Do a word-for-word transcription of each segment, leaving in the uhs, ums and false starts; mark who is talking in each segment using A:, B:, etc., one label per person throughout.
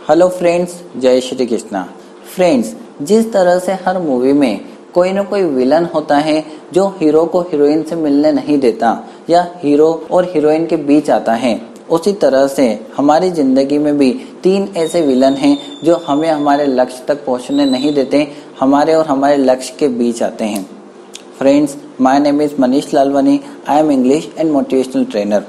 A: Hello friends, जय Shri Krishna. Friends, जिस तरह से हर मूवी में कोई ना कोई विलन होता है जो हीरो को हीरोइन से मिलने नहीं देता या हीरो और हीरोइन के बीच आता है, उसी तरह से हमारी जिंदगी में भी तीन ऐसे विलन हैं जो हमें हमारे लक्ष्य तक पहुंचने नहीं देते, हमारे और हमारे लक्ष्य के बीच आते हैं। Friends, my name is Manish Lalwani. I am English and motivational trainer.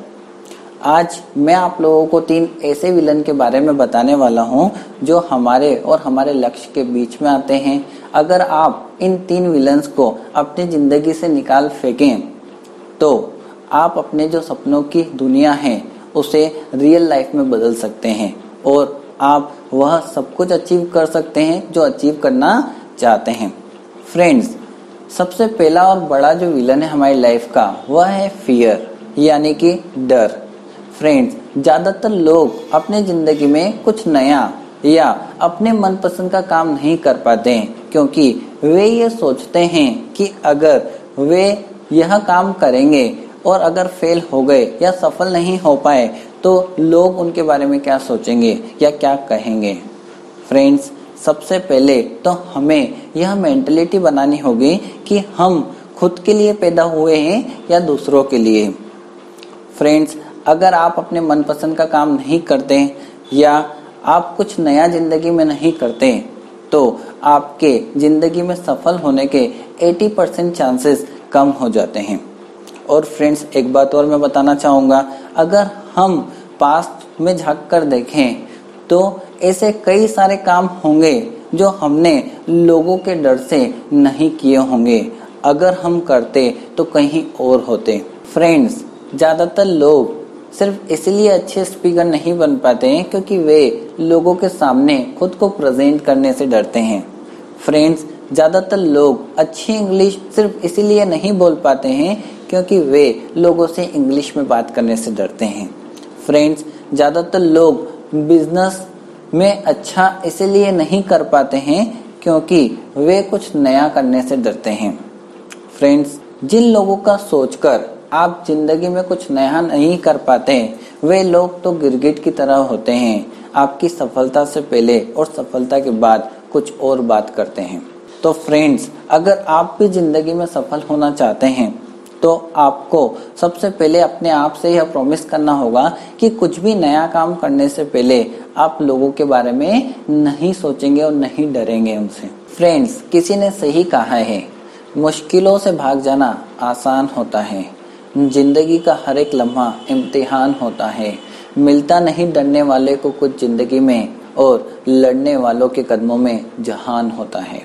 A: आज मैं आप लोगों को तीन ऐसे विलन के बारे में बताने वाला हूं जो हमारे और हमारे लक्ष्य के बीच में आते हैं। अगर आप इन तीन विलन्स को अपनी जिंदगी से निकाल फेंकें तो आप अपने जो सपनों की दुनिया है उसे रियल लाइफ में बदल सकते हैं और आप वह सब कुछ अचीव कर सकते हैं जो अचीव करना चाहते हैं। फ्रेंड्स, सबसे पहला और बड़ा जो विलन है हमारी लाइफ का वह है फियर, यानी कि डर। फ्रेंड्स, ज़्यादातर लोग अपने ज़िंदगी में कुछ नया या अपने मनपसंद का काम नहीं कर पाते हैं क्योंकि वे ये सोचते हैं कि अगर वे यह काम करेंगे और अगर फेल हो गए या सफल नहीं हो पाए तो लोग उनके बारे में क्या सोचेंगे या क्या कहेंगे। फ्रेंड्स, सबसे पहले तो हमें यह मेंटलिटी बनानी होगी कि हम खुद के लिए पैदा हुए हैं या दूसरों के लिए। फ्रेंड्स, अगर आप अपने मनपसंद का काम नहीं करते या आप कुछ नया जिंदगी में नहीं करते तो आपके जिंदगी में सफल होने के अस्सी परसेंट चांसेस कम हो जाते हैं। और फ्रेंड्स, एक बात और मैं बताना चाहूँगा, अगर हम पास्ट में झांक कर देखें तो ऐसे कई सारे काम होंगे जो हमने लोगों के डर से नहीं किए होंगे। अगर हम करते तो कहीं और होते। फ्रेंड्स, ज़्यादातर लोग सिर्फ इसलिए अच्छे स्पीकर नहीं बन पाते हैं क्योंकि वे लोगों के सामने खुद को प्रेजेंट करने से डरते हैं। फ्रेंड्स, ज़्यादातर लोग अच्छी इंग्लिश सिर्फ इसलिए नहीं बोल पाते हैं क्योंकि वे लोगों से इंग्लिश में बात करने से डरते हैं। फ्रेंड्स, ज़्यादातर लोग बिजनेस में अच्छा इसलिए नहीं कर पाते हैं क्योंकि वे कुछ नया करने से डरते हैं। फ्रेंड्स, जिन लोगों का सोचकर आप जिंदगी में कुछ नया नहीं कर पाते वे लोग तो गिरगिट की तरह होते हैं, आपकी सफलता से पहले और सफलता के बाद कुछ और बात करते हैं। तो फ्रेंड्स, अगर आप भी जिंदगी में सफल होना चाहते हैं तो आपको सबसे पहले अपने आप से यह प्रॉमिस करना होगा कि कुछ भी नया काम करने से पहले आप लोगों के बारे में नहीं सोचेंगे और नहीं डरेंगे उनसे। फ्रेंड्स, किसी ने सही कहा है, मुश्किलों से भाग जाना आसान होता है, जिंदगी का हर एक लम्हा इम्तिहान होता है, मिलता नहीं डरने वाले को कुछ जिंदगी में और लड़ने वालों के कदमों में जहान होता है।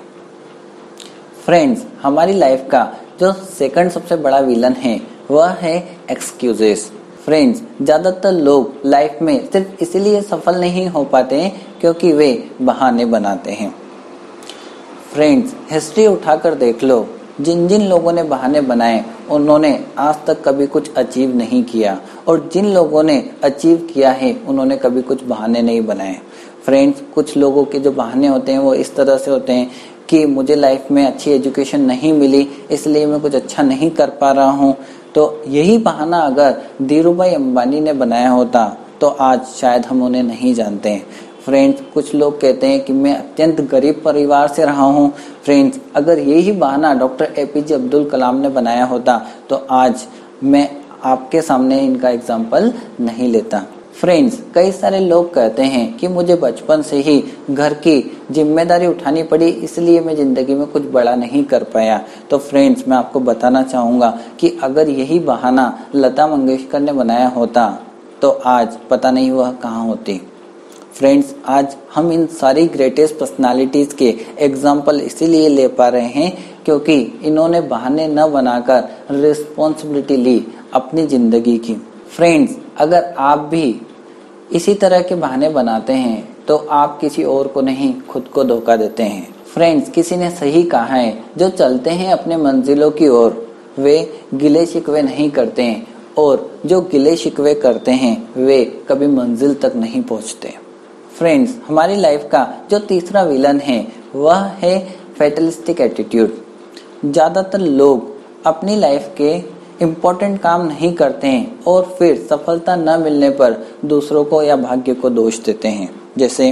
A: फ्रेंड्स, हमारी लाइफ का जो सेकंड सबसे बड़ा विलन है वह है एक्सक्यूजेस। फ्रेंड्स, ज़्यादातर लोग लाइफ में सिर्फ इसलिए सफल नहीं हो पाते क्योंकि वे बहाने बनाते हैं। फ्रेंड्स, हिस्ट्री उठाकर देख लो, जिन जिन लोगों ने बहाने बनाए उन्होंने आज तक कभी कुछ अचीव नहीं किया और जिन लोगों ने अचीव किया है उन्होंने कभी कुछ बहाने नहीं बनाए। फ्रेंड्स, कुछ लोगों के जो बहाने होते हैं वो इस तरह से होते हैं कि मुझे लाइफ में अच्छी एजुकेशन नहीं मिली इसलिए मैं कुछ अच्छा नहीं कर पा रहा हूँ। तो यही बहाना अगर धीरूभाई अंबानी ने बनाया होता तो आज शायद हम उन्हें नहीं जानते हैं। फ्रेंड्स, कुछ लोग कहते हैं कि मैं अत्यंत गरीब परिवार से रहा हूं। फ्रेंड्स, अगर यही बहाना डॉक्टर एपीजे अब्दुल कलाम ने बनाया होता तो आज मैं आपके सामने इनका एग्जाम्पल नहीं लेता। फ्रेंड्स, कई सारे लोग कहते हैं कि मुझे बचपन से ही घर की जिम्मेदारी उठानी पड़ी इसलिए मैं जिंदगी में कुछ बड़ा नहीं कर पाया। तो फ्रेंड्स, मैं आपको बताना चाहूँगा कि अगर यही बहाना लता मंगेशकर ने बनाया होता तो आज पता नहीं वह कहाँ होती। फ्रेंड्स, आज हम इन सारी ग्रेटेस्ट पर्सनालिटीज़ के एग्जाम्पल इसीलिए ले पा रहे हैं क्योंकि इन्होंने बहाने न बनाकर रिस्पॉन्सिबिलिटी ली अपनी ज़िंदगी की। फ्रेंड्स, अगर आप भी इसी तरह के बहाने बनाते हैं तो आप किसी और को नहीं खुद को धोखा देते हैं। फ्रेंड्स, किसी ने सही कहा है, जो चलते हैं अपने मंजिलों की ओर वे गिले शिकवे नहीं करते हैं और जो गिले शिकवे करते हैं वे कभी मंजिल तक नहीं पहुंचते। फ्रेंड्स, हमारी लाइफ का जो तीसरा विलन है वह है फैटलिस्टिक एटीट्यूड। ज़्यादातर लोग अपनी लाइफ के इम्पोर्टेंट काम नहीं करते हैं और फिर सफलता न मिलने पर दूसरों को या भाग्य को दोष देते हैं। जैसे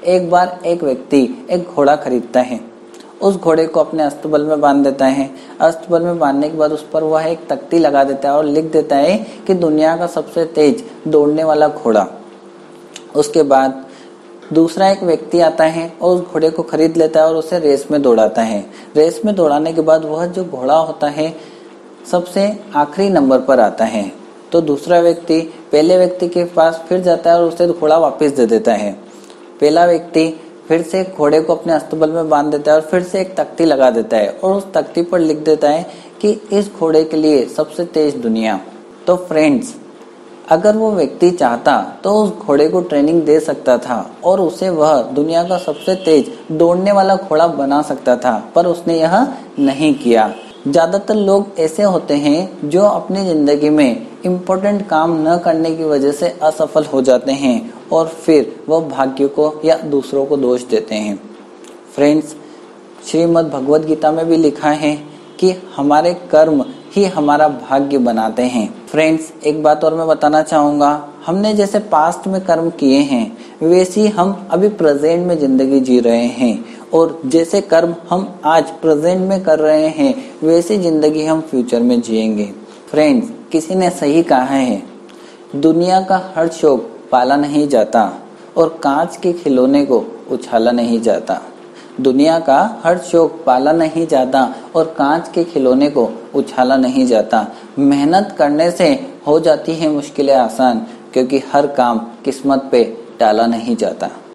A: एक बार एक व्यक्ति एक घोड़ा खरीदता है। उस घोड़े को अपने अस्तबल में बांध देता है। अस्तबल में बांधने के बाद उस पर वह एक तख्ती लगा देता है और लिख देता है कि दुनिया का सबसे तेज दौड़ने वाला घोड़ा। उसके बाद दूसरा एक व्यक्ति आता है और उस घोड़े को खरीद लेता है और उसे रेस में दौड़ाता है। रेस में दौड़ाने के बाद वह जो घोड़ा होता है सबसे आखिरी नंबर पर आता है। तो दूसरा व्यक्ति पहले व्यक्ति के पास फिर जाता है और उसे घोड़ा वापस दे देता है। पहला व्यक्ति फिर से घोड़े को अपने अस्तबल में बांध देता है और फिर से एक तख्ती लगा देता है और उस तख्ती पर लिख देता है कि इस घोड़े के लिए सबसे तेज दुनिया। तो फ्रेंड्स, अगर वो व्यक्ति चाहता तो उस घोड़े को ट्रेनिंग दे सकता था और उसे वह दुनिया का सबसे तेज दौड़ने वाला घोड़ा बना सकता था, पर उसने यह नहीं किया। ज्यादातर लोग ऐसे होते हैं जो अपनी जिंदगी में इम्पोर्टेंट काम न करने की वजह से असफल हो जाते हैं और फिर वह भाग्य को या दूसरों को दोष देते हैं। फ्रेंड्स, श्रीमद् भगवद गीता में भी लिखा है कि हमारे कर्म ही हमारा भाग्य बनाते हैं। फ्रेंड्स, एक बात और मैं बताना चाहूँगा, हमने जैसे पास्ट में कर्म किए हैं वैसे ही हम अभी प्रेजेंट में जिंदगी जी रहे हैं और जैसे कर्म हम आज प्रेजेंट में कर रहे हैं वैसे जिंदगी हम फ्यूचर में जिएंगे। फ्रेंड्स, किसी ने सही कहा है, दुनिया का हर शौक पाला नहीं जाता और कांच के खिलौने को उछाला नहीं जाता। दुनिया का हर शौक पाला नहीं जाता और कांच के खिलौने को उछाला नहीं जाता। मेहनत करने से हो जाती है मुश्किलें आसान, क्योंकि हर काम किस्मत पे टाला नहीं जाता।